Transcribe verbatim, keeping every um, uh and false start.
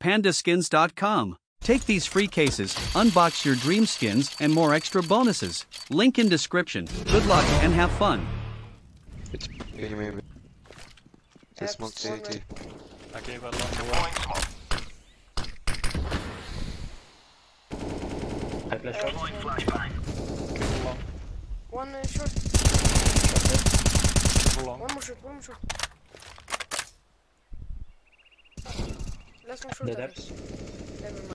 panda skins dot com. Take these free cases, unbox your dream skins, and more extra bonuses. Link in description. Good luck and have fun. It's maybe maybe. This smoke C T. I gave a long smoke. I flash shot. Long. One uh, short. Long. One more short. One more short. Last one short. The I depths. guess. Never mind.